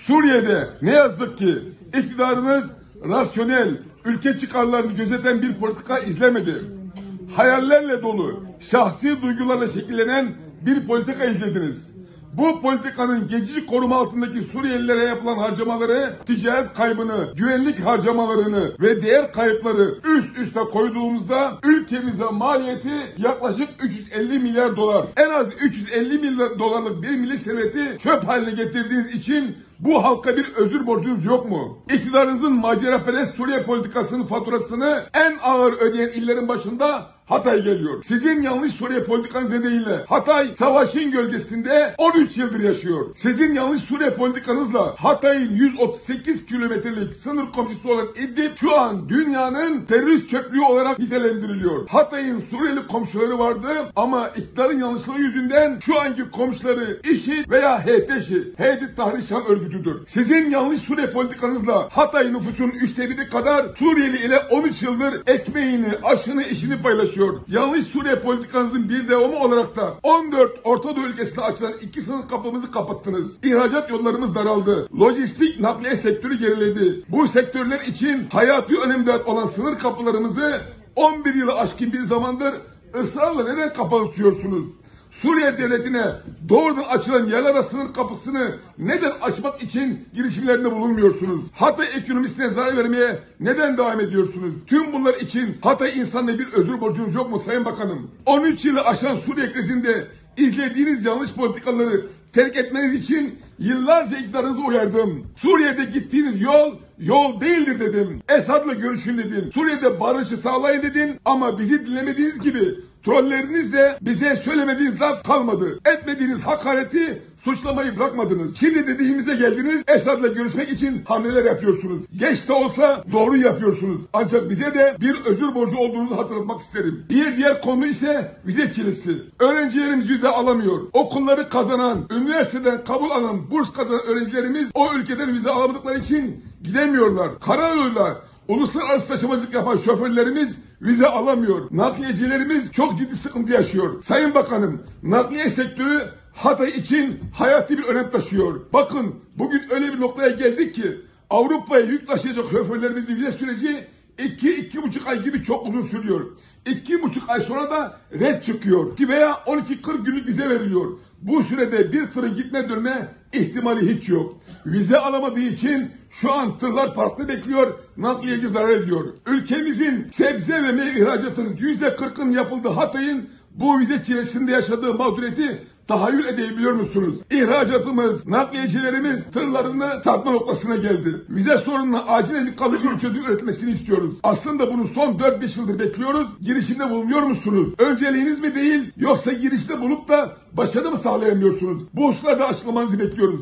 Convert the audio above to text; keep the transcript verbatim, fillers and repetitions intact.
Suriye'de ne yazık ki iktidarınız rasyonel, ülke çıkarlarını gözeten bir politika izlemedi. Hayallerle dolu, şahsi duygularla şekillenen bir politika izlediniz. Bu politikanın geçici koruma altındaki Suriyelilere yapılan harcamaları, ticaret kaybını, güvenlik harcamalarını ve diğer kayıpları üst üste koyduğumuzda ülkemize maliyeti yaklaşık üç yüz elli milyar dolar. En az üç yüz elli milyar dolarlık bir milli serveti çöp haline getirdiğiniz için bu halka bir özür borcunuz yok mu? İktidarınızın maceraperest Suriye politikasının faturasını en ağır ödeyen illerin başında Hatay geliyor. Sizin yanlış Suriye politikanız nedeniyle Hatay savaşın gölgesinde on üç yıldır yaşıyor. Sizin yanlış Suriye politikanızla Hatay'ın yüz otuz sekiz kilometrelik sınır komşusu olan İdlib şu an dünyanın terörist köprüğü olarak nitelendiriliyor. Hatay'ın Suriyeli komşuları vardı ama iktidarın yanlışlığı yüzünden şu anki komşuları IŞİD veya H T Ş, Heydit Tahrir Şam örgütüdür. Sizin yanlış Suriye politikanızla Hatay nüfusunun üçte biri kadar Suriyeli ile on üç yıldır ekmeğini, aşını, işini paylaşıyor. Yanlış Suriye politikanızın bir devamı olarak da on dört Orta Doğu ülkesine açılan iki sınır kapımızı kapattınız. İhracat yollarımız daraldı. Lojistik nakliye sektörü geriledi. Bu sektörler için hayati önemde olan sınır kapılarımızı on bir yılı aşkın bir zamandır ısrarla neden kapalı tutuyorsunuz? Suriye devletine doğrudan açılan yerlere sınır kapısını neden açmak için girişimlerinde bulunmuyorsunuz? Hatay ekonomisine zarar vermeye neden devam ediyorsunuz? Tüm bunlar için Hatay insanına bir özür borcunuz yok mu Sayın Bakanım? on üç yılı aşan Suriye krizinde izlediğiniz yanlış politikaları terk etmeniz için yıllarca iktidarınızı uyardım. Suriye'de gittiğiniz yol yol değildir dedim. Esad'la görüşün dedim. Suriye'de barışı sağlayın dedim ama bizi dinlemediğiniz gibi trollerinizle bize söylemediğiniz laf kalmadı. Etmediğiniz hakareti, suçlamayı bırakmadınız. Şimdi dediğimize geldiniz, Esad'la görüşmek için hamleler yapıyorsunuz. Geç de olsa doğru yapıyorsunuz. Ancak bize de bir özür borcu olduğunuzu hatırlatmak isterim. Bir diğer konu ise vize çilesi. Öğrencilerimiz vize alamıyor. Okulları kazanan, üniversiteden kabul alan, burs kazanan öğrencilerimiz o ülkeden vize alamadıkları için gidemiyorlar. Karayoluyla uluslararası taşımacılık yapan şoförlerimiz vize alamıyor. Nakliyecilerimiz çok ciddi sıkıntı yaşıyor. Sayın Bakanım, nakliye sektörü Hatay için hayati bir önem taşıyor. Bakın bugün öyle bir noktaya geldik ki Avrupa'ya yük taşıyacak şoförlerimizin vize süreci iki iki buçuk ay gibi çok uzun sürüyor. iki buçuk ay sonra da red çıkıyor. Veya on iki kırk günlük vize veriliyor. Bu sürede bir tırın gitme dönme ihtimali hiç yok. Vize alamadığı için şu an tırlar parkta bekliyor, nakliyeci zarar ediyor. Ülkemizin sebze ve meyve ihracatının yüzde kırkın yapıldığı Hatay'ın bu vize çilesinde yaşadığı mağduriyeti tahayyül edebiliyor musunuz? İhracatımız, nakliyecilerimiz tırlarını satma noktasına geldi. Vize sorununa acilen bir kalıcı bir çözüm üretilmesini istiyoruz. Aslında bunu son dört beş yıldır bekliyoruz. Girişimde bulunuyor musunuz? Önceliğiniz mi değil, yoksa girişte bulup da başarı mı sağlayamıyorsunuz? Bu hususlarda açıklamanızı bekliyoruz.